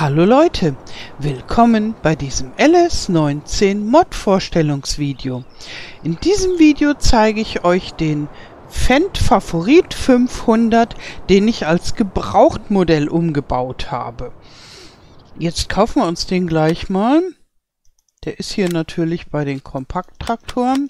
Hallo Leute, willkommen bei diesem LS19 Mod Vorstellungsvideo. In diesem Video zeige ich euch den Fendt Favorit 500, den ich als Gebrauchtmodell umgebaut habe. Jetzt kaufen wir uns den gleich mal. Der ist hier natürlich bei den Kompakttraktoren.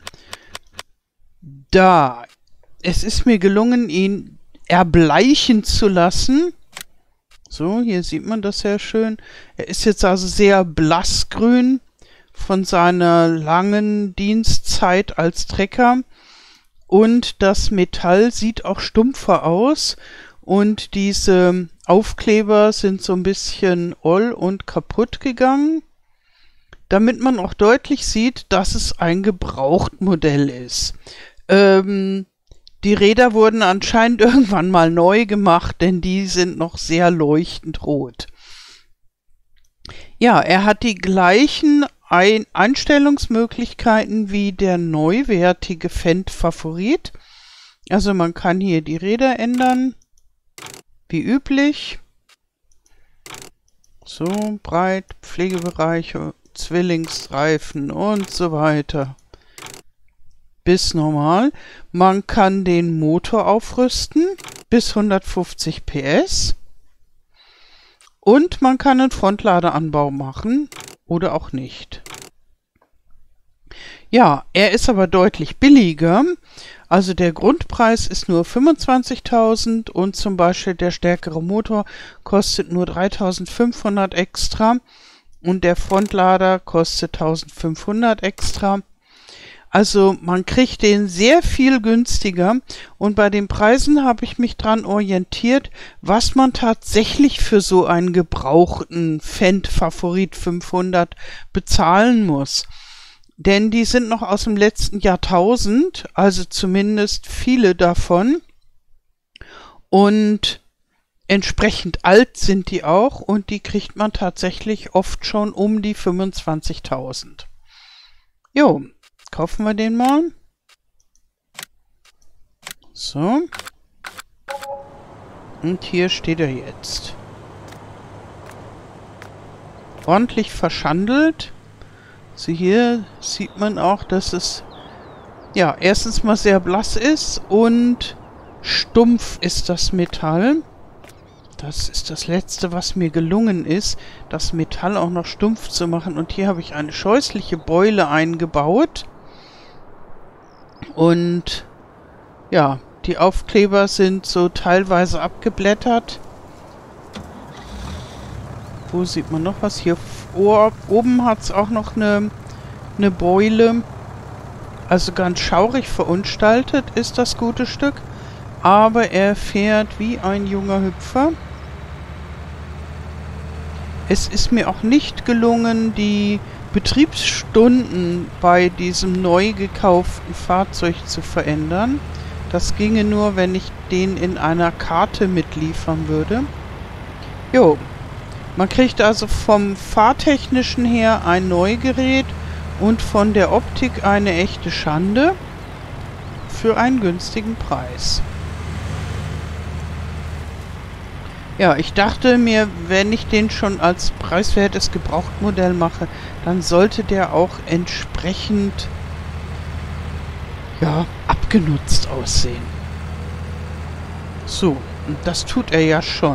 Es ist mir gelungen, ihn erbleichen zu lassen. So, hier sieht man das sehr schön. Er ist jetzt also sehr blassgrün von seiner langen Dienstzeit als Trecker. Und das Metall sieht auch stumpfer aus. Und diese Aufkleber sind so ein bisschen oll und kaputt gegangen. Damit man auch deutlich sieht, dass es ein Gebrauchtmodell ist. Die Räder wurden anscheinend irgendwann mal neu gemacht, denn die sind noch sehr leuchtend rot. Ja, er hat die gleichen Einstellungsmöglichkeiten wie der neuwertige Fendt Favorit. Also man kann hier die Räder ändern, wie üblich. So, breit, Pflegebereiche, Zwillingsreifen und so weiter. Bis normal. Man kann den Motor aufrüsten bis 150 PS und man kann einen Frontladeranbau machen oder auch nicht. Ja, er ist aber deutlich billiger. Also der Grundpreis ist nur 25.000 und zum Beispiel der stärkere Motor kostet nur 3.500 extra und der Frontlader kostet 1.500 extra. Also man kriegt den sehr viel günstiger und bei den Preisen habe ich mich dran orientiert, was man tatsächlich für so einen gebrauchten Fendt Favorit 500 bezahlen muss. Denn die sind noch aus dem letzten Jahrtausend, also zumindest viele davon. Und entsprechend alt sind die auch und die kriegt man tatsächlich oft schon um die 25.000. Jo. Kaufen wir den mal. So. Und hier steht er jetzt. Ordentlich verschandelt. So, hier sieht man auch, dass es ja erstens mal sehr blass ist und stumpf ist das Metall. Das ist das Letzte, was mir gelungen ist, das Metall auch noch stumpf zu machen. Und hier habe ich eine scheußliche Beule eingebaut. Und ja, die Aufkleber sind so teilweise abgeblättert. Wo sieht man noch was? Hier oben hat es auch noch eine Beule. Also ganz schaurig verunstaltet ist das gute Stück. Aber er fährt wie ein junger Hüpfer. Es ist mir auch nicht gelungen, die Betriebsstunden bei diesem neu gekauften Fahrzeug zu verändern. Das ginge nur, wenn ich den in einer Karte mitliefern würde. Jo, man kriegt also vom Fahrtechnischen her ein Neugerät und von der Optik eine echte Schande für einen günstigen Preis. Ja, ich dachte mir, wenn ich den schon als preiswertes Gebrauchtmodell mache, dann sollte der auch entsprechend, ja, abgenutzt aussehen. So, und das tut er ja schon.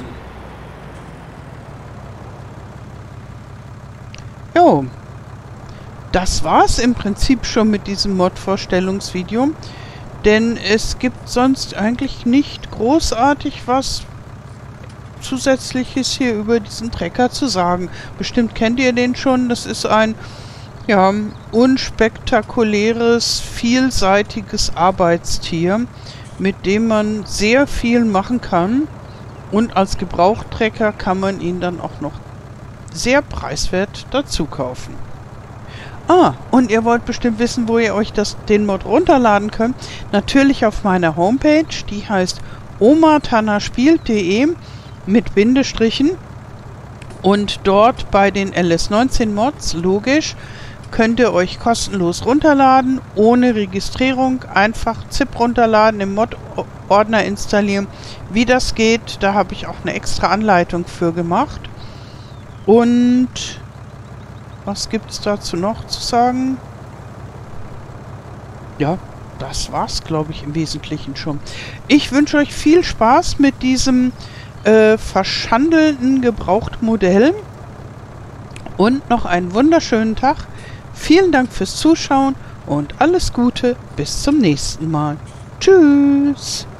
Jo, das war's im Prinzip schon mit diesem Mod-Vorstellungsvideo, denn es gibt sonst eigentlich nicht großartig was Zusätzliches hier über diesen Trecker zu sagen. Bestimmt kennt ihr den schon. Das ist ein, ja, unspektakuläres, vielseitiges Arbeitstier, mit dem man sehr viel machen kann. Und als Gebrauchtrecker kann man ihn dann auch noch sehr preiswert dazu kaufen. Ah, und ihr wollt bestimmt wissen, wo ihr euch den Mod runterladen könnt. Natürlich auf meiner Homepage, die heißt omatanaspielt.de mit Bindestrichen und dort bei den LS19 Mods, logisch, könnt ihr euch kostenlos runterladen, ohne Registrierung, einfach ZIP runterladen, im Mod-Ordner installieren. Wie das geht, da habe ich auch eine extra Anleitung für gemacht. Und was gibt es dazu noch zu sagen? Ja, das war's, glaube ich, im Wesentlichen schon. Ich wünsche euch viel Spaß mit diesem verschandelten Gebrauchtmodell und noch einen wunderschönen Tag. Vielen Dank fürs Zuschauen und alles Gute. Bis zum nächsten Mal. Tschüss.